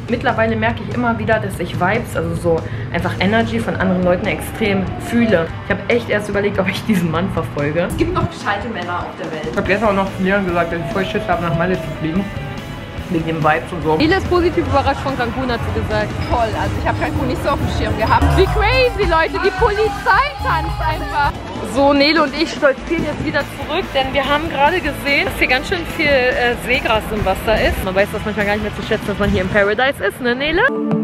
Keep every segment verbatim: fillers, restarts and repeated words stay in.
mittlerweile merke ich immer wieder, dass ich Vibes, also so einfach Energy von anderen Leuten extrem fühle. Ich habe echt erst überlegt, ob ich diesen Mann verfolge. Es gibt noch gescheite Männer auf der Welt. Ich habe jetzt auch noch zu Leon gesagt, dass ich voll Schiss habe, nach Malle zu fliegen. Wegen dem Vibes und so. Nele ist positiv überrascht von Cancun, hat sie gesagt. Toll, also ich habe Cancun nicht so auf dem Schirm gehabt. Wie crazy, Leute, die Polizei tanzt einfach. So, Nele und ich stolzieren jetzt wieder zurück, denn wir haben gerade gesehen, dass hier ganz schön viel äh, Seegras im Wasser ist. Man weiß das manchmal gar nicht mehr zu schätzen, dass man hier im Paradise ist, ne, Nele?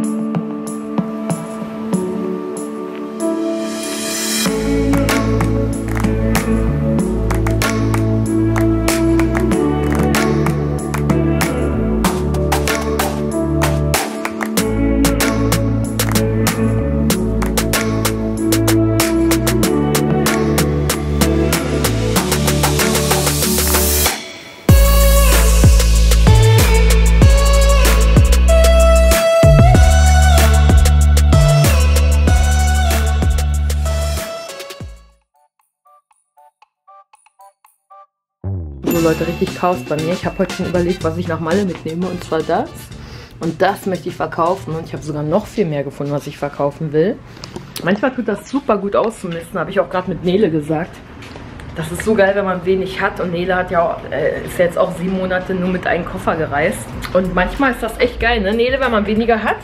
So Leute, richtig Chaos bei mir. Ich habe heute schon überlegt, was ich nach Malle mitnehme, und zwar das. Und das möchte ich verkaufen, und ich habe sogar noch viel mehr gefunden, was ich verkaufen will. Manchmal tut das super gut auszumisten, habe ich auch gerade mit Nele gesagt. Das ist so geil, wenn man wenig hat, und Nele hat ja auch, äh, ist ja jetzt auch sieben Monate nur mit einem Koffer gereist. Und manchmal ist das echt geil, ne Nele, wenn man weniger hat?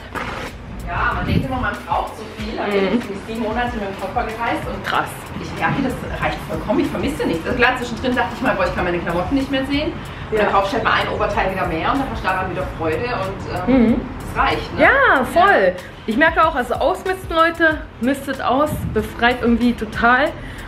Ja, man denkt immer, man braucht so viel, aber mhm. ich bin sieben Monate mit dem Koffer gereist und Krass. Ich merke, das reicht vollkommen, ich vermisse nichts. Also klar, zwischendrin dachte ich mal, boah, ich kann meine Klamotten nicht mehr sehen. Und ja. Dann kaufst du halt mal ein Oberteil wieder mehr, und dann versteht man wieder Freude, und ähm, mhm. das reicht. Ne? Ja, voll. Ja. Ich merke auch, also ausmisten, Leute, mistet aus, befreit irgendwie total.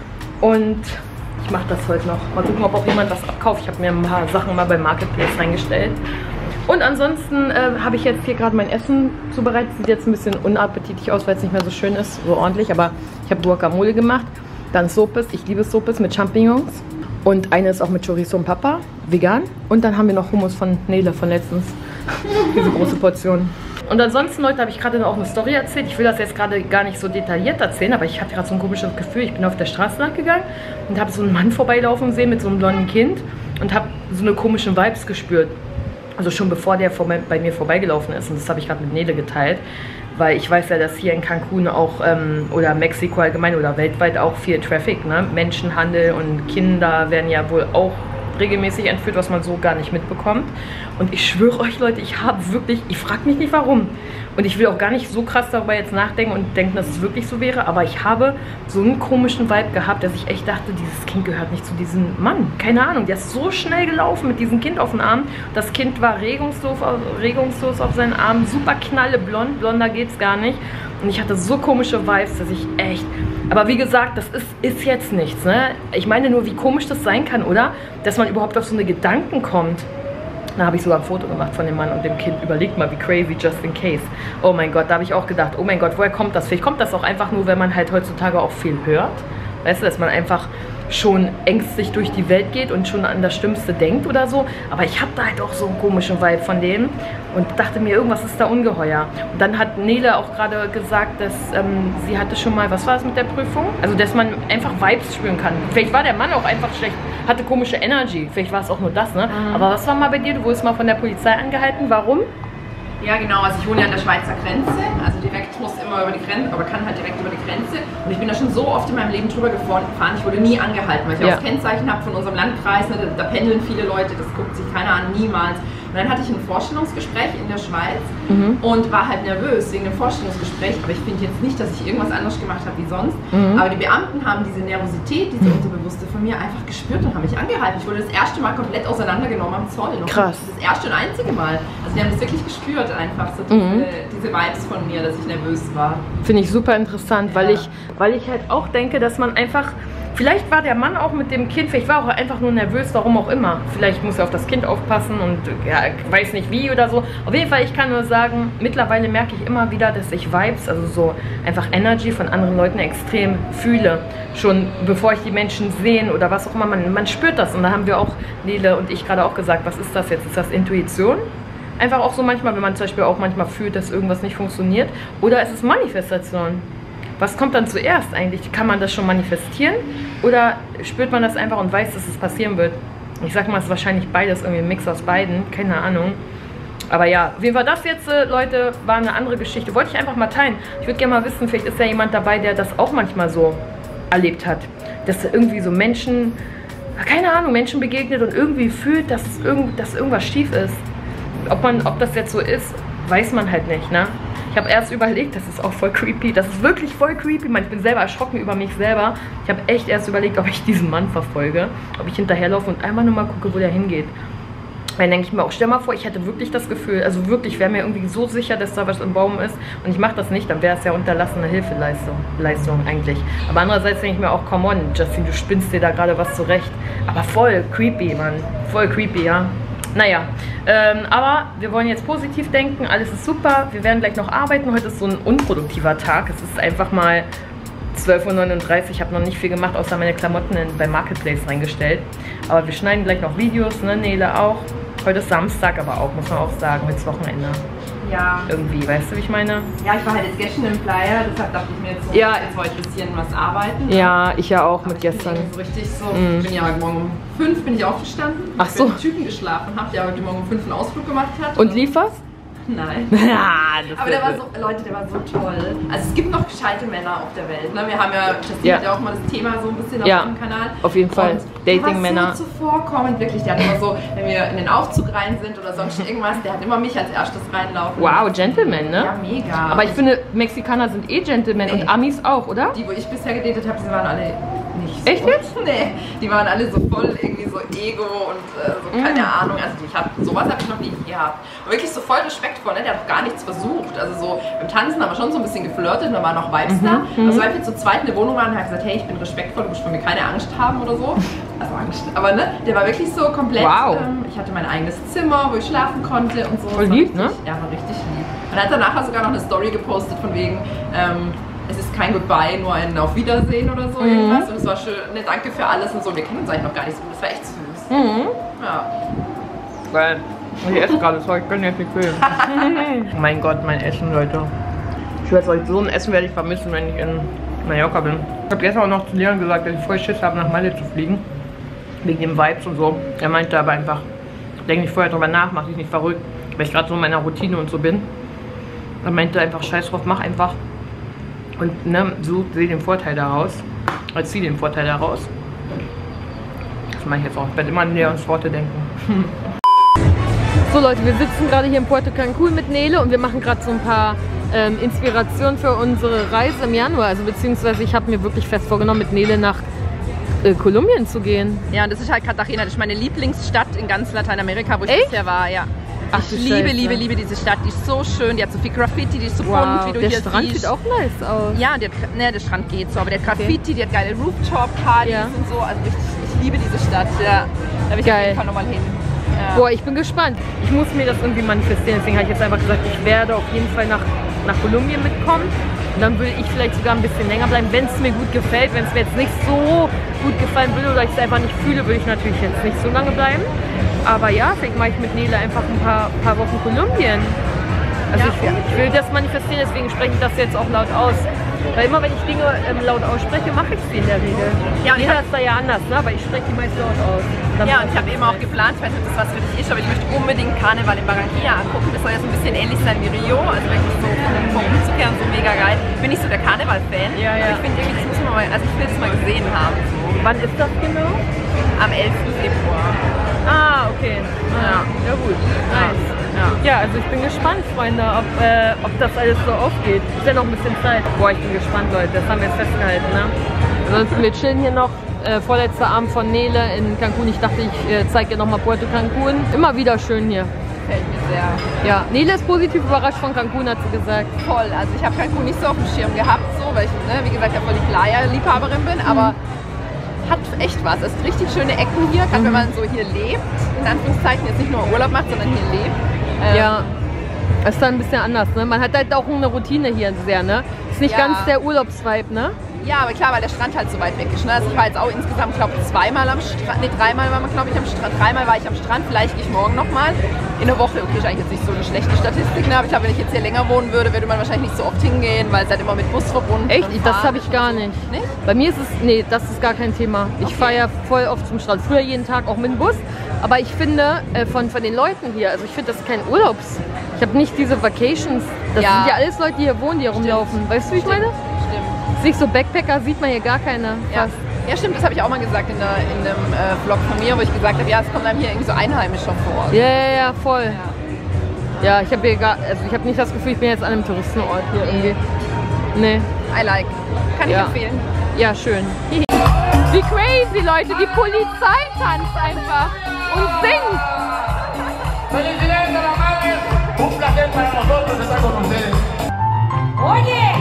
Und ich mache das heute noch. Mal gucken, ob auch jemand was abkauft. Ich habe mir ein paar Sachen mal beim Marketplace reingestellt. Und ansonsten äh, habe ich jetzt hier gerade mein Essen zubereitet. Sieht jetzt ein bisschen unappetitlich aus, weil es nicht mehr so schön ist, so ordentlich. Aber ich habe Guacamole gemacht. Dann Sopes, ich liebe Sopes mit Champignons. Und eine ist auch mit Chorizo und Papa, vegan. Und dann haben wir noch Hummus von Nele von letztens. Diese große Portion. Und ansonsten, Leute, habe ich gerade auch eine Story erzählt. Ich will das jetzt gerade gar nicht so detailliert erzählen, aber ich hatte gerade so ein komisches Gefühl. Ich bin auf der Straße lang gegangen und habe so einen Mann vorbeilaufen sehen mit so einem blonden Kind und habe so eine komischen Vibes gespürt. Also schon bevor der vor, bei mir vorbeigelaufen ist. Und das habe ich gerade mit Nele geteilt. Weil ich weiß ja, dass hier in Cancun auch, ähm, oder Mexiko allgemein oder weltweit auch viel Traffic, ne? Menschenhandel und Kinder werden ja wohl auch regelmäßig entführt, was man so gar nicht mitbekommt. Und ich schwöre euch, Leute, ich habe wirklich, ich frage mich nicht warum. Und ich will auch gar nicht so krass darüber jetzt nachdenken und denken, dass es wirklich so wäre. Aber ich habe so einen komischen Vibe gehabt, dass ich echt dachte, dieses Kind gehört nicht zu diesem Mann. Keine Ahnung, der ist so schnell gelaufen mit diesem Kind auf den Arm. Das Kind war regungslos, regungslos auf seinen Arm, super knalleblond, blonder geht's gar nicht. Und ich hatte so komische Vibes, dass ich echt... Aber wie gesagt, das ist, ist jetzt nichts, ne? Ich meine nur, wie komisch das sein kann, oder? Dass man überhaupt auf so eine Gedanken kommt. Da habe ich sogar ein Foto gemacht von dem Mann und dem Kind. Überlegt mal, wie crazy, just in case. Oh mein Gott, da habe ich auch gedacht, oh mein Gott, woher kommt das? Vielleicht kommt das auch einfach nur, wenn man halt heutzutage auch viel hört. Weißt du, dass man einfach schon ängstlich durch die Welt geht und schon an das Schlimmste denkt oder so. Aber ich habe da halt auch so einen komischen Vibe von dem und dachte mir, irgendwas ist da ungeheuer. Und dann hat Nele auch gerade gesagt, dass ähm, sie hatte schon mal, was war es mit der Prüfung? Also, dass man einfach Vibes spüren kann. Vielleicht war der Mann auch einfach schlecht, hatte komische Energy. Vielleicht war es auch nur das, ne? Mhm. Aber was war mal bei dir? Du wurdest mal von der Polizei angehalten. Warum? Ja, genau, also ich wohne ja an der Schweizer Grenze, also direkt muss immer über die Grenze, aber kann halt direkt über die Grenze. Und ich bin da schon so oft in meinem Leben drüber gefahren, ich wurde nie angehalten, weil ich ja auch das Kennzeichen habe von unserem Landkreis, ne, da, da pendeln viele Leute, das guckt sich keiner an, niemals. Und dann hatte ich ein Vorstellungsgespräch in der Schweiz mhm. und war halt nervös wegen dem Vorstellungsgespräch, aber ich finde jetzt nicht, dass ich irgendwas anderes gemacht habe wie sonst. Mhm. Aber die Beamten haben diese Nervosität, diese Unterbewusste von mir einfach gespürt und haben mich angehalten. Ich wurde das erste Mal komplett auseinandergenommen am Zoll. Noch. Krass. Das erste und einzige Mal. Also die haben das wirklich gespürt einfach, so diese, mhm. diese Vibes von mir, dass ich nervös war. Finde ich super interessant, ja. weil, ich, weil ich halt auch denke, dass man einfach... Vielleicht war der Mann auch mit dem Kind, vielleicht war auch einfach nur nervös, warum auch immer. Vielleicht muss er auf das Kind aufpassen und ja, weiß nicht wie oder so. Auf jeden Fall, ich kann nur sagen, mittlerweile merke ich immer wieder, dass ich Vibes, also so einfach Energy von anderen Leuten extrem fühle. Schon bevor ich die Menschen sehen oder was auch immer, man, man spürt das. Und da haben wir auch, Nele und ich gerade auch gesagt, was ist das jetzt? Ist das Intuition? Einfach auch so manchmal, wenn man zum Beispiel auch manchmal fühlt, dass irgendwas nicht funktioniert. Oder ist es Manifestation? Was kommt dann zuerst eigentlich? Kann man das schon manifestieren? Oder spürt man das einfach und weiß, dass es passieren wird? Ich sag mal, es ist wahrscheinlich beides, irgendwie ein Mix aus beiden. Keine Ahnung. Aber ja, auf jeden Fall das jetzt, äh, Leute, war eine andere Geschichte. Wollte ich einfach mal teilen. Ich würde gerne mal wissen, vielleicht ist ja jemand dabei, der das auch manchmal so erlebt hat. Dass irgendwie so Menschen, keine Ahnung, Menschen begegnet und irgendwie fühlt, dass, es irgend, dass irgendwas schief ist. Ob, man, ob das jetzt so ist, weiß man halt nicht, ne? Ich habe erst überlegt, das ist auch voll creepy, das ist wirklich voll creepy, man, ich bin selber erschrocken über mich selber. Ich habe echt erst überlegt, ob ich diesen Mann verfolge, ob ich hinterherlaufe und einmal nur mal gucke, wo der hingeht. Dann denke ich mir auch, stell mal vor, ich hätte wirklich das Gefühl, also wirklich, wäre mir irgendwie so sicher, dass da was im Baum ist und ich mache das nicht, dann wäre es ja unterlassene Hilfeleistung Leistung eigentlich. Aber andererseits denke ich mir auch, come on, Justin, du spinnst dir da gerade was zurecht. Aber voll creepy, Mann, voll creepy, ja. Naja, ähm, aber wir wollen jetzt positiv denken, alles ist super, wir werden gleich noch arbeiten, heute ist so ein unproduktiver Tag, es ist einfach mal zwölf Uhr neununddreißig, ich habe noch nicht viel gemacht, außer meine Klamotten in, bei Marketplace reingestellt, aber wir schneiden gleich noch Videos, ne, Nele auch, heute ist Samstag aber auch, muss man auch sagen, jetzt Wochenende. Ja. Irgendwie, weißt du, wie ich meine? Ja, ich war halt jetzt gestern im Flyer, deshalb dachte ich mir jetzt so, ja. jetzt heute ein bisschen was arbeiten. Ja, ich ja auch aber mit ich gestern. Bin so richtig so, mm. ich bin ja heute Morgen um fünf bin ich aufgestanden. Ach so. Ich bin mit Typen geschlafen habe, der heute Morgen um fünf einen Ausflug gemacht hat. Und lief was? Nein. Ja, das aber der war so, Leute, der war so toll. Also es gibt noch gescheite Männer auf der Welt. Ne? Wir haben ja, Justin ja. hat ja auch mal das Thema so ein bisschen auf ja, dem Kanal. Auf jeden Fall. Dating-Männer. Der war so zuvorkommend, wirklich. Der hat immer so, wenn wir in den Aufzug rein sind oder sonst irgendwas, der hat immer mich als erstes reinlaufen. Wow, Gentleman, ne? Ja, mega. Aber ich finde, Mexikaner sind eh Gentlemen nee. und Amis auch, oder? Die, wo ich bisher gedatet habe, die waren alle nicht so. Echt jetzt? Nee, die waren alle so voll irgendwie so Ego und äh, so keine mm. Ahnung. Also ich hab, sowas habe ich noch nie gehabt. Und wirklich so voll respektvoll, ne? Der hat doch gar nichts versucht. Also so beim Tanzen haben wir schon so ein bisschen geflirtet und da waren noch Vibes mhm. da. Mhm. Also weil wir zu zweit in der Wohnung waren und hat gesagt, hey, ich bin respektvoll, du musst von mir keine Angst haben oder so. Also Angst. Aber ne, der war wirklich so komplett. Wow. Ähm, ich hatte mein eigenes Zimmer, wo ich schlafen konnte und so. Voll lieb, ne? Ja, war richtig lieb. Und er hat danach sogar noch eine Story gepostet von wegen, ähm, es ist kein Goodbye, nur ein Auf Wiedersehen oder so mhm. irgendwas. Und es war schön, ne, danke für alles und so. Wir kennen uns eigentlich noch gar nicht so. Das war echt süß. Mhm. Ja. Geil. Ich esse gerade, sorry, ich kann jetzt nicht filmen. Mein Gott, mein Essen, Leute. Ich werde euch so ein Essen werde ich vermissen, wenn ich in Mallorca bin. Ich habe gestern auch noch zu Leon gesagt, dass ich voll Schiss habe, nach Malle zu fliegen. Wegen dem Vibes und so. Er meinte aber einfach, denke nicht vorher drüber nach, mach dich nicht verrückt, weil ich gerade so in meiner Routine und so bin. Er meinte einfach, scheiß drauf, mach einfach. Und ne, so sehe den Vorteil daraus. Als zieh den Vorteil daraus. Das mache ich jetzt auch. Ich werde immer an Leons Worte denken. So Leute, wir sitzen gerade hier in Puerto Cancún mit Nele und wir machen gerade so ein paar ähm, Inspirationen für unsere Reise im Januar. Also beziehungsweise ich habe mir wirklich fest vorgenommen, mit Nele nach äh, Kolumbien zu gehen. Ja, und das ist halt Cartagena, das ist meine Lieblingsstadt in ganz Lateinamerika, wo ich Echt? bisher war, ja. Ach, ich liebe, Scheiße. liebe, liebe diese Stadt. Die ist so schön, die hat so viel Graffiti, die ist so Wow, bunt, wie du der hier Strand siehst. sieht auch nice aus. Ja, die hat, ne, der Strand geht so, aber der hat Graffiti, okay. Die hat geile Rooftop-Partys ja. und so. Also richtig, ich liebe diese Stadt. Ja, da will ich Geil. auf jeden Fall nochmal hin. Ja. Boah, ich bin gespannt. Ich muss mir das irgendwie manifestieren. Deswegen habe ich jetzt einfach gesagt, ich werde auf jeden Fall nach, nach Kolumbien mitkommen. Und dann würde ich vielleicht sogar ein bisschen länger bleiben, wenn es mir gut gefällt. Wenn es mir jetzt nicht so gut gefallen würde oder ich es einfach nicht fühle, würde ich natürlich jetzt nicht so lange bleiben. Aber ja, vielleicht mache ich mit Nele einfach ein paar, paar Wochen Kolumbien. Also Ja, ich, ich will das manifestieren, deswegen spreche ich das jetzt auch laut aus. Weil immer wenn ich Dinge ähm, laut ausspreche, mache ich sie in der Regel. Ja, und ich Jeder hab- ist da ja anders, ne? Aber ich spreche die meist laut aus. Dann Ja, und ich habe eben auch geplant, ich weiß nicht, ob das was für dich ist, aber ich möchte unbedingt Karneval in Barranquilla angucken. Das soll ja so ein bisschen ähnlich sein wie Rio, also wirklich so vom Umzug her so mega geil. Ich bin nicht so der Karneval-Fan, Ja, ja. aber ich finde irgendwie, das muss man mal, also ich will das mal gesehen haben. So. Wann ist das genau? Am elften Februar. Ah, okay. Ah, ja gut. Nice. Ja. Ja, also ich bin gespannt, Freunde, ob, äh, ob das alles so aufgeht. Ist ja noch ein bisschen Zeit. Boah, ich bin gespannt, Leute. Das haben wir jetzt festgehalten, ne? Ansonsten, wir chillen hier noch. Äh, vorletzter Abend von Nele in Cancún. Ich dachte, ich äh, zeige dir nochmal Puerto Cancún. Immer wieder schön hier. Gefällt mir sehr. Ja, Nele ist positiv überrascht von Cancún, hat sie gesagt. Voll, also ich habe Cancún nicht so auf dem Schirm gehabt, so, weil ich, ne, wie gesagt, ja voll die Playa-Liebhaberin bin, aber hat echt was. Es sind richtig schöne Ecken hier, gerade wenn man so hier lebt, in Anführungszeichen, jetzt nicht nur Urlaub macht, sondern hier lebt. Ähm, Ja, ist dann ein bisschen anders, ne? Man hat halt auch eine Routine hier sehr, ne? Ist nicht Ja. ganz der Urlaubsvibe, ne? Ja, aber klar, weil der Strand halt so weit weg ist. Ne? Also ich war jetzt auch insgesamt, glaube ich, zweimal am Strand, ne, dreimal war man, glaube ich, am Strand. Dreimal war ich am Strand, vielleicht gehe ich morgen nochmal. In der Woche, okay, ist eigentlich jetzt nicht so eine schlechte Statistik, ne? Aber ich glaube, wenn ich jetzt hier länger wohnen würde, würde man wahrscheinlich nicht so oft hingehen, weil es halt immer mit Bus verbunden Echt? und Das fahren habe ich ist gar und so. nicht. Nicht? Bei mir ist es, nee, das ist gar kein Thema. Ich Okay. fahre ja voll oft zum Strand. Früher jeden Tag auch mit dem Bus. Aber ich finde, äh, von, von den Leuten hier, also ich finde, das ist kein Urlaubs... Ich habe nicht diese Vacations. Das Ja. sind ja alles Leute, die hier wohnen, die hier rumlaufen. Weißt du, wie ich meine? Stimmt. Ist nicht so Backpacker, sieht man hier gar keine. Ja. Fast. Ja, stimmt, das habe ich auch mal gesagt in, der, in einem äh, Vlog von mir, wo ich gesagt habe, ja, es kommt einem hier irgendwie so Einheimischer vor. Ja, ja, ja, voll. Ja, ich habe hier gar, also ich habe nicht das Gefühl, ich bin jetzt an einem Touristenort hier irgendwie. Nee. I like. Kann ich Ja. empfehlen. Ja, schön. Wie crazy, Leute. Die Polizei tanzt einfach und singt. Felicidades a la madre, un placer para nosotros estar con ustedes. Oye.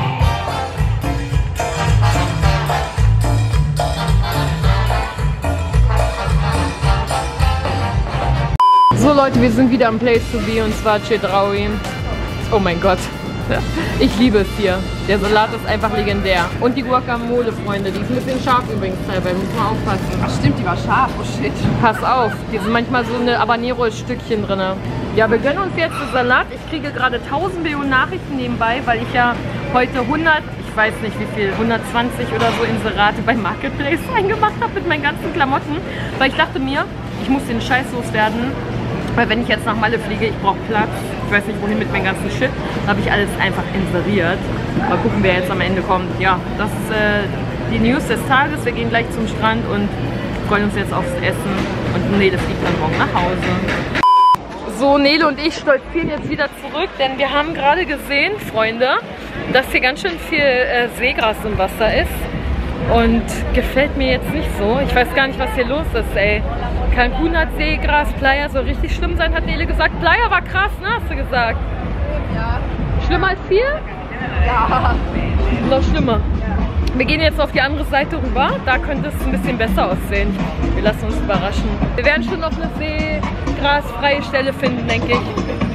So Leute, wir sind wieder am Place to be und zwar Chedraui. Oh mein Gott. Ich liebe es hier. Der Salat ist einfach legendär. Und die Guacamole, Freunde. Die ist ein bisschen scharf übrigens teilweise. Muss man aufpassen. Ach stimmt, die war scharf. Oh shit. Pass auf. Hier sind manchmal so eine Habanero-Stückchen drin. Ja, wir gönnen uns jetzt den Salat. Ich kriege gerade tausend Millionen Nachrichten nebenbei, weil ich ja heute hundert, ich weiß nicht wie viel, hundertzwanzig oder so Inserate bei Marketplace eingemacht habe mit meinen ganzen Klamotten. Weil ich dachte mir, ich muss den Scheiß loswerden. Weil wenn ich jetzt nach Malle fliege, ich brauche Platz. Ich weiß nicht wohin mit meinem ganzen Shit. Da habe ich alles einfach inseriert. Mal gucken, wer jetzt am Ende kommt. Ja, das ist äh, die News des Tages. Wir gehen gleich zum Strand und freuen uns jetzt aufs Essen. Und Nele fliegt dann morgen nach Hause. So, Nele und ich stolzieren jetzt wieder zurück, denn wir haben gerade gesehen, Freunde, dass hier ganz schön viel äh, Seegras im Wasser ist. Und gefällt mir jetzt nicht so. Ich weiß gar nicht, was hier los ist, ey. Cancun hat Seegras, Playa soll richtig schlimm sein, hat Nele gesagt. Playa war krass, ne, hast du gesagt? Ja. Schlimmer als hier? Ja. Noch schlimmer. Wir gehen jetzt auf die andere Seite rüber. Da könnte es ein bisschen besser aussehen. Wir lassen uns überraschen. Wir werden schon noch eine seegrasfreie Stelle finden, denke ich.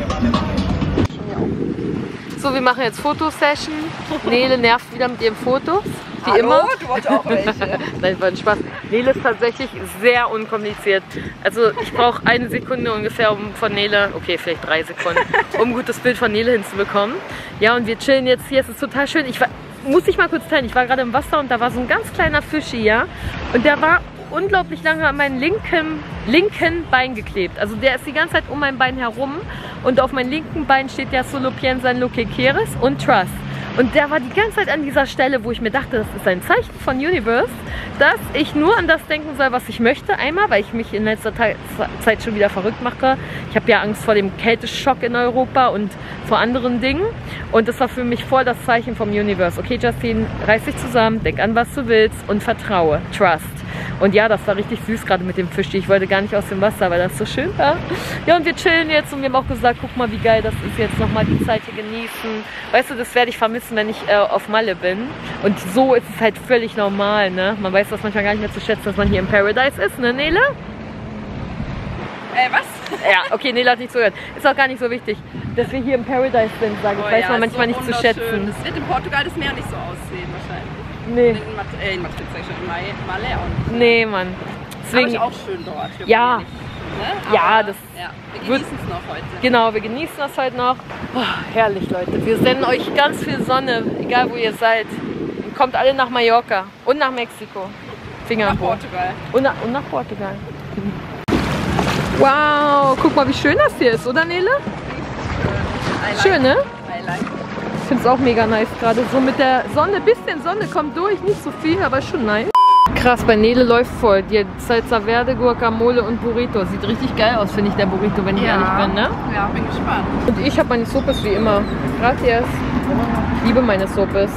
So, wir machen jetzt Fotosession. Nele nervt wieder mit ihren Fotos. Wie Hallo? immer. Du wolltest auch welche. Nein, war ein Spaß. Nele ist tatsächlich sehr unkompliziert. Also ich brauche eine Sekunde ungefähr, um von Nele, okay, vielleicht drei Sekunden, um ein gutes Bild von Nele hinzubekommen. Ja, und wir chillen jetzt hier. Es ist total schön. Ich war, muss ich mal kurz teilen, ich war gerade im Wasser und da war so ein ganz kleiner Fisch hier. Und der war unglaublich lange an meinem linken, linken Bein geklebt. Also der ist die ganze Zeit um mein Bein herum. Und auf meinem linken Bein steht ja Solo piensa en lo que quieres und Trust. Und der war die ganze Zeit an dieser Stelle, wo ich mir dachte, das ist ein Zeichen von Universe, dass ich nur an das denken soll, was ich möchte. Einmal, weil ich mich in letzter Zeit schon wieder verrückt mache. Ich habe ja Angst vor dem Kälteschock in Europa und vor anderen Dingen. Und das war für mich voll das Zeichen vom Universe. Okay, Justine, reiß dich zusammen, denk an, was du willst und vertraue. Trust. Und ja, das war richtig süß gerade mit dem Fisch. Ich wollte gar nicht aus dem Wasser, weil das so schön war. Ja, und wir chillen jetzt und wir haben auch gesagt, guck mal, wie geil das ist, jetzt nochmal die Zeit hier genießen. Weißt du, das werde ich vermissen, wenn ich äh, auf Malle bin. Und so ist es halt völlig normal, ne? Man weiß das manchmal gar nicht mehr zu schätzen, dass man hier im Paradise ist, ne, Nele? Äh, was? Ja, okay, Nele hat nicht zugehört. Ist auch gar nicht so wichtig, dass wir hier im Paradise sind, sage ich. Oh, weiß ja, man manchmal so nicht zu schätzen. Das wird in Portugal das Meer nicht so aussehen wahrscheinlich. Nee. In, Mat äh, in Madrid sag ich schon, in Malle auch nicht. Nee, Mann. Deswegen Deswegen, aber ist auch schön dort. Wir Ja. wollen nicht, ne? Ja, Aber, das ja, wir wird- genießen es noch heute. genau, wir genießen das heute noch. Oh, herrlich, Leute. Wir senden euch ganz viel Sonne, egal wo ihr seid. Und kommt alle nach Mallorca und nach Mexiko. Finger Nach im Po. Portugal. Und nach, und nach Portugal. Wow, guck mal, wie schön das hier ist, oder Nele? I like. Schön, ne? I like. Ich finde es auch mega nice gerade. So mit der Sonne, bisschen Sonne kommt durch, nicht so viel, aber schon nice. Krass, bei Nele läuft voll. Die Salsa Verde, Guacamole und Burrito. Sieht richtig geil aus, finde ich, der Burrito, wenn ich ehrlich bin, ne? Ja, bin gespannt. Und ich habe meine Sopes wie immer. Gracias. Ich liebe meine Sopes.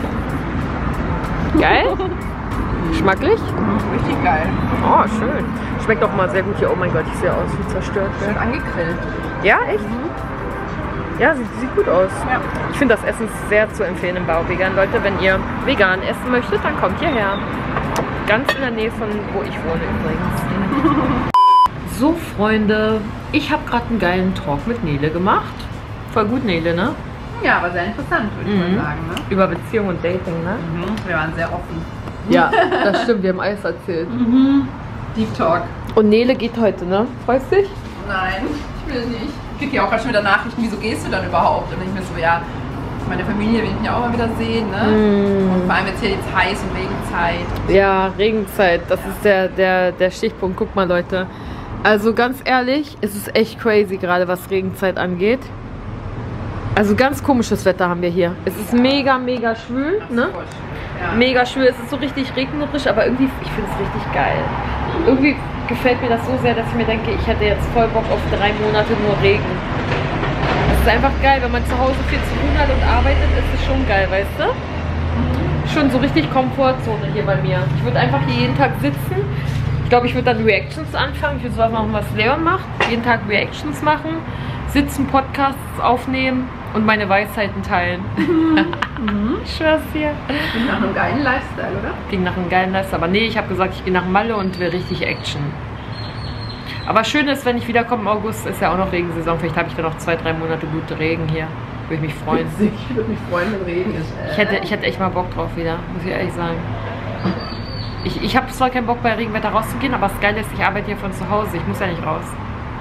Geil? Geschmacklich? Richtig geil. Oh, schön. Schmeckt auch mal sehr gut hier. Oh mein Gott, ich sehe aus wie zerstört. Schön angegrillt. Ja, echt? Ja, sieht, sieht gut aus. Ja. Ich finde das Essen sehr zu empfehlen im Bau vegan. Leute, wenn ihr vegan essen möchtet, dann kommt hierher. Ganz in der Nähe von wo ich wohne übrigens. So, Freunde, ich habe gerade einen geilen Talk mit Nele gemacht. Voll gut, Nele, ne? Ja, aber sehr interessant, würde ich Mhm. mal sagen. Ne? Über Beziehung und Dating, ne? Mhm. Wir waren sehr offen. Ja, das stimmt, wir haben alles erzählt. Deep Talk. Und Nele geht heute, ne? Freust dich? Nein, ich will nicht. Ich kriege ja auch gerade schon wieder Nachrichten, wieso gehst du dann überhaupt? Und ich mir so, ja, meine Familie will ich ja auch mal wieder sehen, ne? Mm. Und vor allem jetzt hier jetzt heiß und Regenzeit. Ja, Regenzeit, das ist der, der, der Stichpunkt. Guck mal, Leute. Also ganz ehrlich, es ist echt crazy gerade, was Regenzeit angeht. Also ganz komisches Wetter haben wir hier. Es ist mega, mega schwül, ne? Ja. Mega schwül, es ist so richtig regnerisch, aber irgendwie, ich finde es richtig geil. Irgendwie gefällt mir das so sehr, dass ich mir denke, ich hätte jetzt voll Bock auf drei Monate nur Regen. Es ist einfach geil, wenn man zu Hause viel zu tun hat und arbeitet, ist es schon geil, weißt du? Schon so richtig Komfortzone hier bei mir. Ich würde einfach hier jeden Tag sitzen. Ich glaube, ich würde dann Reactions anfangen. Ich würde sowas machen, was Leon macht. Jeden Tag Reactions machen, sitzen, Podcasts aufnehmen und meine Weisheiten teilen. Mhm. Ich schwör's dir. Klingt nach einem geilen Lifestyle, oder? Ging nach einem geilen Lifestyle. Aber nee, ich habe gesagt, ich gehe nach Malle und will richtig Action. Aber schön ist, wenn ich wiederkomme im August, ist ja auch noch Regensaison. Vielleicht habe ich dann noch zwei, drei Monate gute Regen hier. Würde ich mich freuen. Ich würde mich freuen, wenn Regen ist. Ich hätte, ich hätte echt mal Bock drauf wieder, muss ich ehrlich sagen. Ich, ich habe zwar keinen Bock bei Regenwetter rauszugehen, aber das Geile ist, ich arbeite hier von zu Hause. Ich muss ja nicht raus.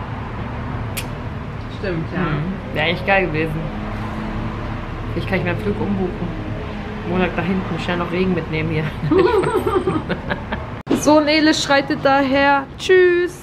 Stimmt, ja. Hm. Wäre eigentlich geil gewesen. Vielleicht kann ich mir einen Flug umbuchen. Monat nach hinten, schnell noch Regen mitnehmen hier. So, Nele schreitet daher. Tschüss.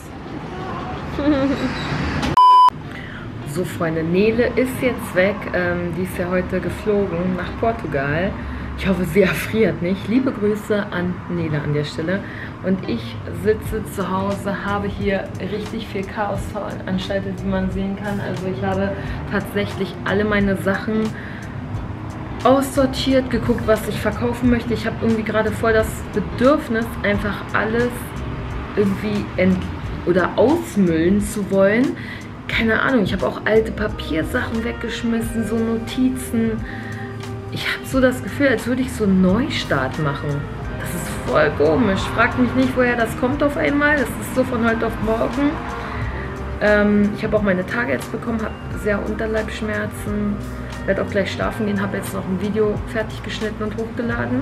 So, Freunde, Nele ist jetzt weg. Ähm, die ist ja heute geflogen nach Portugal. Ich hoffe, sie erfriert nicht. Liebe Grüße an Nele an der Stelle. Und ich sitze zu Hause, habe hier richtig viel Chaos veranstaltet, wie man sehen kann. Also ich habe tatsächlich alle meine Sachen aussortiert, geguckt, was ich verkaufen möchte. Ich habe irgendwie gerade voll das Bedürfnis, einfach alles irgendwie ent- oder ausmüllen zu wollen. Keine Ahnung, ich habe auch alte Papiersachen weggeschmissen, so Notizen. Ich habe so das Gefühl, als würde ich so einen Neustart machen. Das ist voll komisch. Fragt mich nicht, woher das kommt auf einmal. Das ist so von heute auf morgen. Ähm, ich habe auch meine Tage jetzt bekommen, habe sehr Unterleibsschmerzen. Werde auch gleich schlafen gehen, habe jetzt noch ein Video fertig geschnitten und hochgeladen.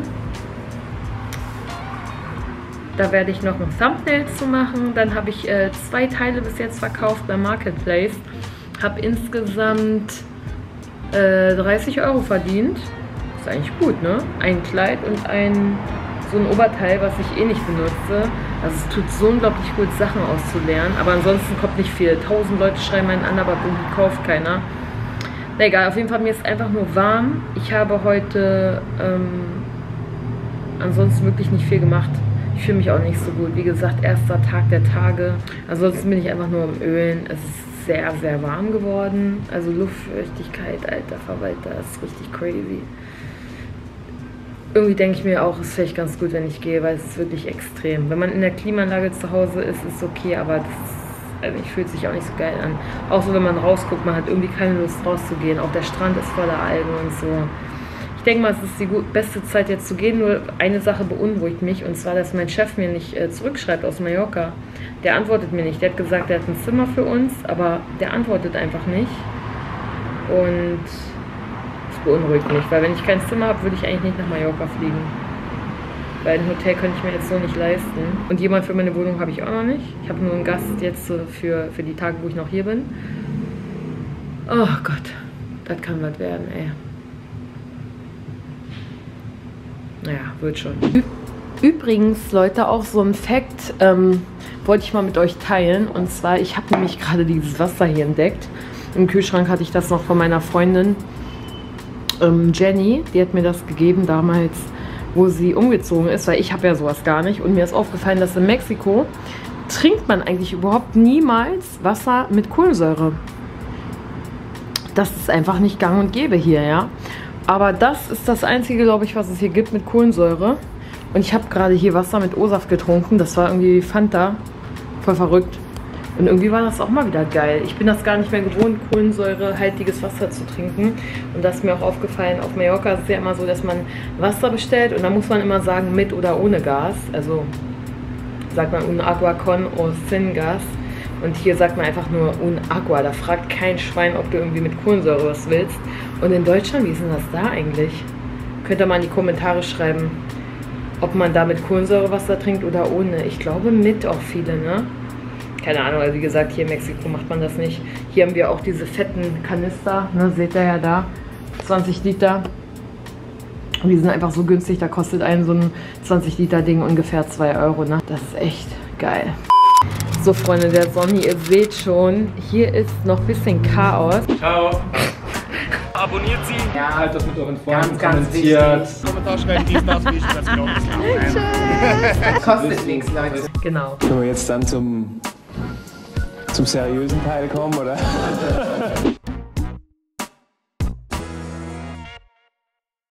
Da werde ich noch ein Thumbnail zu machen. Dann habe ich äh, zwei Teile bis jetzt verkauft beim Marketplace. Habe insgesamt äh, dreißig Euro verdient. Ist eigentlich gut, ne? Ein Kleid und ein so ein Oberteil, was ich eh nicht benutze. Also es tut so unglaublich gut, Sachen auszulernen. Aber ansonsten kommt nicht viel. Tausend Leute schreiben einen an, aber irgendwie kauft keiner. Na egal, auf jeden Fall, mir ist einfach nur warm. Ich habe heute ähm, ansonsten wirklich nicht viel gemacht. Ich fühle mich auch nicht so gut. Wie gesagt, erster Tag der Tage. Ansonsten bin ich einfach nur am Ölen. Es ist sehr, sehr warm geworden. Also Luftfeuchtigkeit, alter Verwalter, ist richtig crazy. Irgendwie denke ich mir auch, es ist vielleicht ganz gut, wenn ich gehe, weil es ist wirklich extrem. Wenn man in der Klimaanlage zu Hause ist, ist es okay, aber das also ich fühlt sich auch nicht so geil an. Auch so, wenn man rausguckt, man hat irgendwie keine Lust rauszugehen. Auch der Strand ist voller Algen und so. Ich denke mal, es ist die gut, beste Zeit jetzt zu gehen. Nur eine Sache beunruhigt mich. Und zwar, dass mein Chef mir nicht äh, zurückschreibt aus Mallorca. Der antwortet mir nicht. Der hat gesagt, er hat ein Zimmer für uns. Aber der antwortet einfach nicht. Und das beunruhigt mich. Weil wenn ich kein Zimmer habe, würde ich eigentlich nicht nach Mallorca fliegen. Weil ein Hotel könnte ich mir jetzt so nicht leisten. Und jemand für meine Wohnung habe ich auch noch nicht. Ich habe nur einen Gast jetzt für, für die Tage, wo ich noch hier bin. Oh Gott, das kann was werden, ey. Naja, wird schon. Übrigens, Leute, auch so ein Fact ähm, wollte ich mal mit euch teilen. Und zwar, ich habe nämlich gerade dieses Wasser hier entdeckt. Im Kühlschrank hatte ich das noch von meiner Freundin ähm, Jenny. Die hat mir das gegeben damals, wo sie umgezogen ist, weil ich habe ja sowas gar nicht. Und mir ist aufgefallen, dass in Mexiko trinkt man eigentlich überhaupt niemals Wasser mit Kohlensäure. Das ist einfach nicht gang und gäbe hier, ja. Aber das ist das Einzige, glaube ich, was es hier gibt mit Kohlensäure. Und ich habe gerade hier Wasser mit O-Saft getrunken. Das war irgendwie Fanta. Voll verrückt. Und irgendwie war das auch mal wieder geil. Ich bin das gar nicht mehr gewohnt, kohlensäurehaltiges Wasser zu trinken. Und das ist mir auch aufgefallen, auf Mallorca ist es ja immer so, dass man Wasser bestellt und da muss man immer sagen, mit oder ohne Gas. Also sagt man un agua con o sin gas. Und hier sagt man einfach nur un agua. Da fragt kein Schwein, ob du irgendwie mit Kohlensäure was willst. Und in Deutschland, wie ist denn das da eigentlich? Könnt ihr mal in die Kommentare schreiben, ob man da mit Kohlensäure Wasser trinkt oder ohne. Ich glaube mit auch viele, ne? Keine Ahnung, also wie gesagt, hier in Mexiko macht man das nicht. Hier haben wir auch diese fetten Kanister, ne, seht ihr ja da, zwanzig Liter. Und die sind einfach so günstig, da kostet ein so ein zwanzig Liter Ding ungefähr zwei Euro, ne? Das ist echt geil. So, Freunde der Sonne, ihr seht schon, hier ist noch ein bisschen Chaos. Ciao. Abonniert sie. Ja, halt das mit euren Freunden, ganz, ganz kommentiert. wichtig. Kommentar schreiben, dies, das, wie ich das genau Das kostet nichts, Leute. Genau. Können wir jetzt dann zum, zum seriösen Teil kommen, oder?